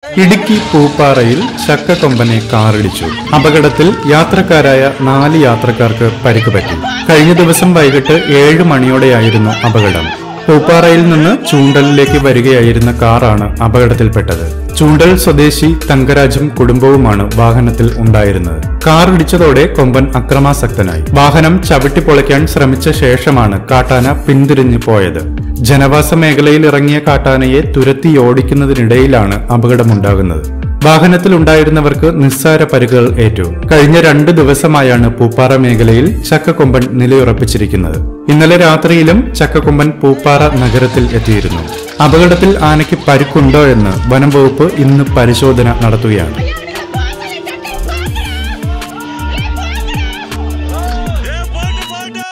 ഇടുക്കി പൂപ്പാറയിൽ ചക്കക്കൊമ്പനെ കാറിടിച്ചു. അപകടത്തിൽ യാത്രക്കാരായ 4 യാത്രക്കാർക്ക് പരിക്ക് പറ്റി. കഴിഞ്ഞ ദിവസം വൈകിട്ട് 7 മണിയോടെയായിരുന്നു അപകടം. പൂപ്പാറയിൽ നിന്ന് ചൂണ്ടലിലേക്ക് വരികയായിരുന്ന കാറാണ് അപകടത്തിൽപ്പെട്ടത്. ചൂണ്ടൽ സ്വദേശി തങ്കരാജും കുടുംബവുമാണ് വാഹനത്തിൽ ഉണ്ടായിരുന്നത്. കാർ ഇടിച്ചതോടെ കൊമ്പൻ അക്രമാസക്തനായി. വാഹനം ചവിട്ടിപ്പൊളിക്കാൻ ശ്രമിച്ച ശേഷമാണ് കാട്ടാന പിന്തിരിഞ്ഞു പോയത്. ജനവാസ മേഖലയിൽ ഇറങ്ങിയ കാട്ടാനയെ തുരത്തിയോടിക്കുന്നതിനിടയിലാണ് അപകടമുണ്ടാകുന്നത്. വാഹനത്തിലുണ്ടായിരുന്നവർക്ക് നിസ്സാര പരിക്കുകൾ ഏറ്റു. കഴിഞ്ഞ 2 ദിവസമായാണ് പൂപ്പാറ മേഖലയിൽ ചക്കക്കൊമ്പൻ നിലയുറപ്പിച്ചിരിക്കുന്നത്. ഇന്നലെ രാത്രിയിലും ചക്കക്കൊമ്പൻ പൂപ്പാറ നഗരത്തിൽ എത്തിയിരുന്നു. അപകടത്തിൽ ആനയ്ക്ക് പരിക്കുണ്ടോ എന്ന് വനം വകുപ്പ് ഇന്ന് പരിശോധന നടത്തുകയാണ്.